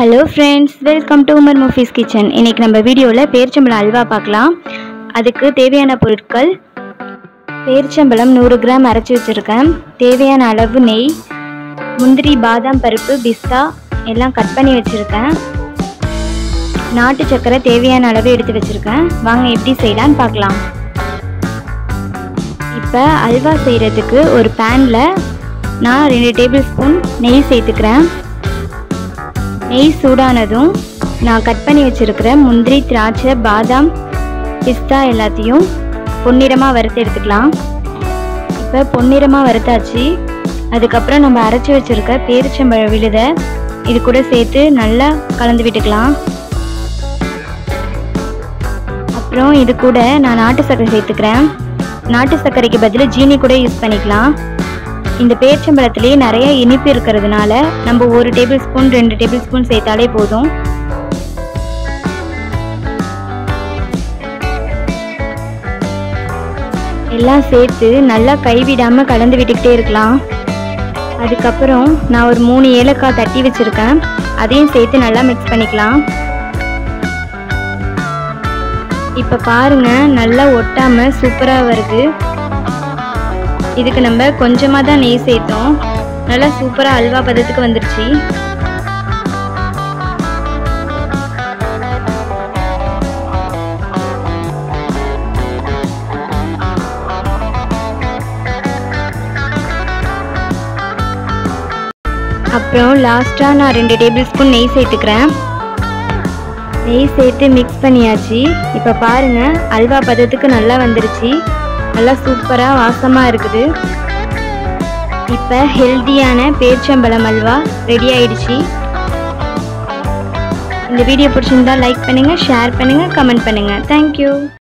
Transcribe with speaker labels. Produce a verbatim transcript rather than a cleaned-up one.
Speaker 1: Hello friends, welcome to Umar மூஃபீஸ் kitchen. இன்றைக்கி நம்ம வீடியோவில் பேரிச்சம்பழம் அல்வா பார்க்கலாம். அதுக்கு தேவையான பொருட்கள்: பேரிச்சம்பழம் நூறு கிராம் அரைச்சி வச்சுருக்கேன், தேவையான அளவு நெய், முந்திரி, பாதாம் பருப்பு, பிஸ்தா எல்லாம் கட் பண்ணி வச்சுருக்கேன், நாட்டு சர்க்கரை தேவையான அளவு எடுத்து வச்சுருக்கேன். வாங்க எப்படி செய்யலான்னு பார்க்கலாம். இப்போ அல்வா செய்கிறதுக்கு ஒரு பேனில் நான் ரெண்டு டேபிள் ஸ்பூன் நெய் சேர்த்துக்கிறேன். நெய் சூடானதும் நான் கட் பண்ணி வச்சுருக்கிற முந்திரி, திராட்சை, பாதாம், பிஸ்தா எல்லாத்தையும் பொன்னிறமாக வறுத்து எடுத்துக்கலாம். இப்போ பொன்னிறமாக வறுத்தாச்சு. அதுக்கப்புறம் நம்ம அரைச்சி வச்சுருக்க பேரிச்சம்பழ விழுதை இது கூட சேர்த்து நல்லா கலந்து விட்டுக்கலாம். அப்புறம் இது கூட நான் நாட்டு சர்க்கரை சேர்த்துக்கிறேன். நாட்டு சர்க்கரைக்கு பதில் ஜீனி கூட யூஸ் பண்ணிக்கலாம். இந்த பேரிச்சம்பழத்துலேயே நிறைய இனிப்பு இருக்கிறதுனால நம்ம ஒரு டேபிள் ஸ்பூன் ரெண்டு டேபிள் ஸ்பூன் சேர்த்தாலே போதும். எல்லாம் சேர்த்து நல்லா கைவிடாமல் கலந்து விட்டுக்கிட்டே இருக்கலாம். அதுக்கப்புறம் நான் ஒரு மூணு ஏலக்காய் தட்டி வச்சுருக்கேன், அதையும் சேர்த்து நல்லா மிக்ஸ் பண்ணிக்கலாம். இப்போ பாருங்கள், நல்லா ஒட்டாமல் சூப்பராக வருது. இதுக்கு நம்ம கொஞ்சமாக தான் நெய் சேர்த்தோம், நல்லா சூப்பராக அல்வா பதத்துக்கு வந்துருச்சு. அப்புறம் லாஸ்ட்டாக நான் ரெண்டு டேபிள் ஸ்பூன் நெய் சேர்த்துக்கிறேன். நெய் சேர்த்து மிக்ஸ் பண்ணியாச்சு. இப்போ பாருங்கள், அல்வா பதத்துக்கு நல்லா வந்துருச்சு. நல்லா சூப்பராக வாசமாக இருக்குது. இப்போ ஹெல்த்தியான பேரிச்சம்பழம் அல்வா ரெடி ஆயிடுச்சு. இந்த வீடியோ பிடிச்சிருந்தா லைக் பண்ணுங்கள், ஷேர் பண்ணுங்கள், கமெண்ட் பண்ணுங்கள். தேங்க்யூ.